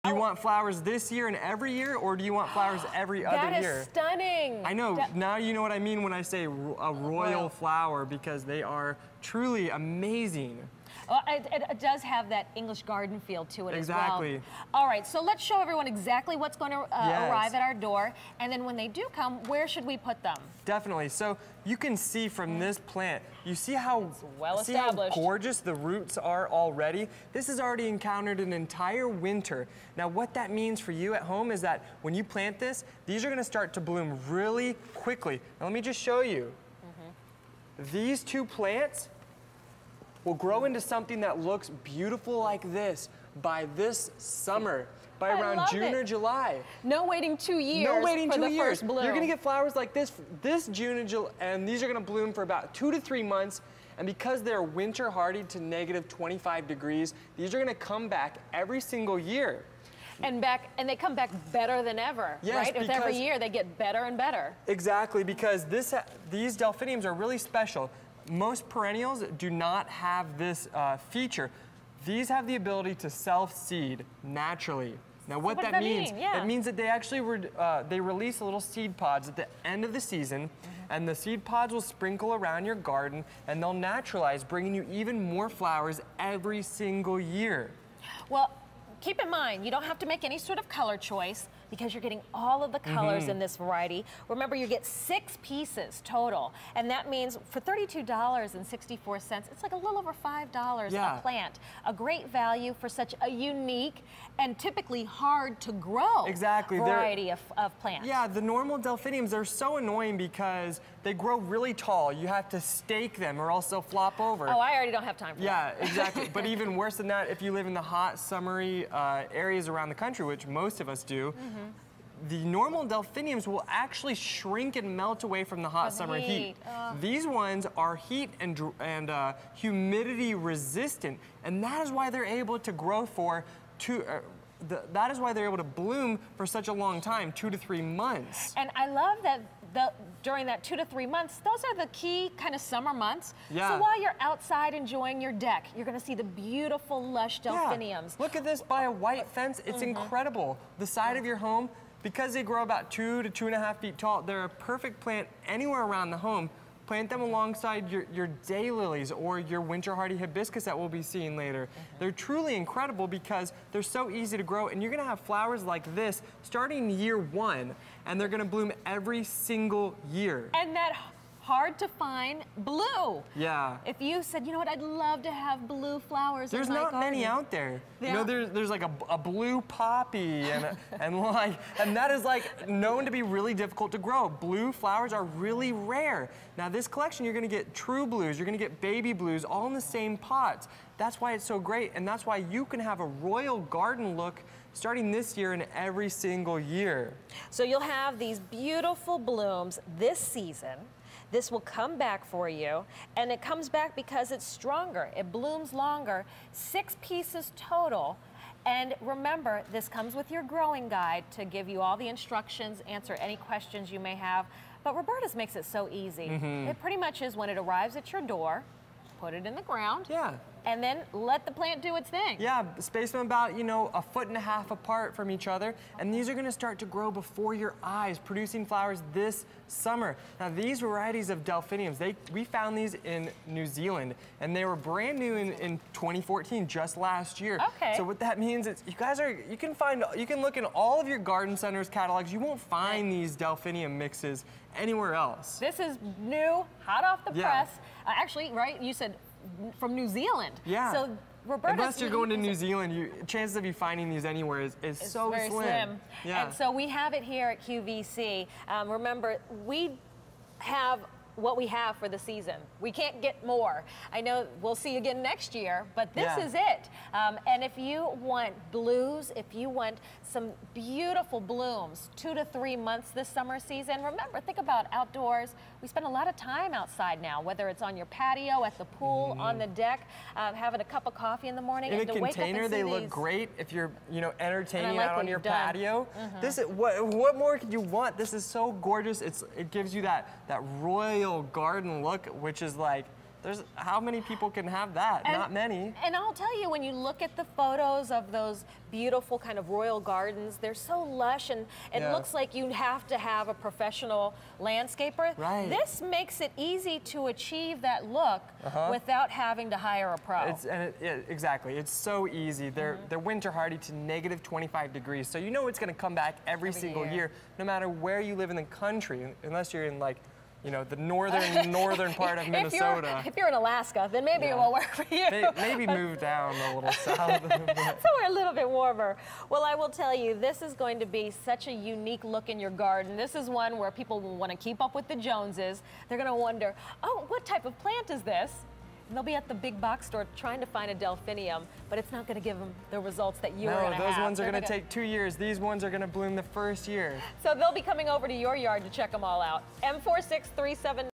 Do you want flowers this year and every year, or do you want flowers every other year? That is stunning. I know. Now you know what I mean when I say a royal flower, because they are truly amazing. Well, it does have that English garden feel to it Exactly. as well. All right, so let's show everyone exactly what's going to arrive at our door, and then when they do come, where should we put them? Definitely. So you can see from this plant, you see how gorgeous the roots are already. This has already encountered an entire winter. Now what that means for you at home is that when you plant this, these are going to start to bloom really quickly. Now let me just show you. These two plants will grow into something that looks beautiful like this by this summer, by around June or July. No waiting 2 years. No waiting for 2 the years. First bloom. You're gonna get flowers like this June and July, and these are gonna bloom for about 2 to 3 months. And because they're winter hardy to negative 25 degrees, these are gonna come back every single year. And they come back better than ever, yes, right? With every year, they get better and better. Exactly, because these delphiniums are really special. Most perennials do not have this feature. These have the ability to self-seed naturally. Now what that means, it means that they actually they release little seed pods at the end of the season, and the seed pods will sprinkle around your garden, and they'll naturalize, bringing you even more flowers every single year. Well, keep in mind, you don't have to make any sort of color choice because you're getting all of the colors in this variety. Remember, you get 6 pieces total, and that means for $32.64, it's like a little over $5 a plant. A great value for such a unique and typically hard to grow variety of plants. Yeah, the normal delphiniums are so annoying because they grow really tall. You have to stake them or else they'll flop over. Oh, I already don't have time for that. Yeah, exactly. But even worse than that, if you live in the hot, summery areas around the country, which most of us do, the normal delphiniums will actually shrink and melt away from the hot summer heat. These ones are heat and humidity resistant, and that is why they're able to grow for that is why they're able to bloom for such a long time, 2 to 3 months. And I love that during that 2 to 3 months, those are the key kind of summer months. Yeah. So while you're outside enjoying your deck, you're going to see the beautiful, lush delphiniums. Look at this by a white fence. It's incredible. The side of your home, because they grow about 2 to 2.5 feet tall, they're a perfect plant anywhere around the home. Plant them alongside your daylilies or your winter hardy hibiscus that we'll be seeing later. They're truly incredible because they're so easy to grow, and you're gonna have flowers like this starting year 1, and they're gonna bloom every single year. And that hard to find blue. Yeah. If you said, you know what, I'd love to have blue flowers in my garden. There's not many out there. Yeah. You know, there's like a blue poppy and that is like known to be really difficult to grow. Blue flowers are really rare. Now this collection, you're gonna get true blues, you're gonna get baby blues, all in the same pots. That's why it's so great, and that's why you can have a royal garden look starting this year and every single year. So you'll have these beautiful blooms this season. This will come back for you, and it comes back because it's stronger. It blooms longer. 6 pieces total. And remember, this comes with your growing guide to give you all the instructions, answer any questions you may have. But Roberta's makes it so easy. It pretty much is when it arrives at your door, put it in the ground. Yeah. And then let the plant do its thing. Yeah, space them about, you know, 1.5 feet apart from each other, and these are gonna start to grow before your eyes, producing flowers this summer. Now these varieties of delphiniums, we found these in New Zealand, and they were brand new in 2014, just last year. Okay. So what that means is you can look in all of your garden centers catalogs, you won't find these delphinium mixes anywhere else. This is new, hot off the press. Actually, right, you said from New Zealand. Yeah. So Roberta's, unless you're going to New Zealand, chances of you finding these anywhere is so very slim. Yeah. And so we have it here at QVC. Remember, we have what we have for the season. We can't get more. I know we'll see you again next year, but this is it. And if you want blues, if you want some beautiful blooms, 2 to 3 months this summer season, remember, think about outdoors. We spend a lot of time outside now, whether it's on your patio, at the pool, on the deck, having a cup of coffee in the morning. In and a to container, wake up and they see look great if you're, entertaining like out on your done. patio. This is what more could you want? This is so gorgeous. It gives you that royal garden look, which is like how many people can have that? Not many. And I'll tell you, when you look at the photos of those beautiful kind of royal gardens, they're so lush, and it looks like you have to have a professional landscaper. Right. This makes it easy to achieve that look without having to hire a pro. Exactly. It's so easy. They're winter hardy to negative 25 degrees, so you know it's going to come back every single year, no matter where you live in the country, unless you're in like, you know, the northern part of Minnesota. If you're in Alaska, then maybe it won't work for you. Maybe move down a little south. Somewhere a little bit warmer. Well, I will tell you, this is going to be such a unique look in your garden. This is one where people will want to keep up with the Joneses. They're going to wonder, oh, what type of plant is this? And they'll be at the big box store trying to find a delphinium, but it's not going to give them the results that you're going to have. No, those ones are going to take 2 years. These ones are going to bloom the first year. So they'll be coming over to your yard to check them all out. M4637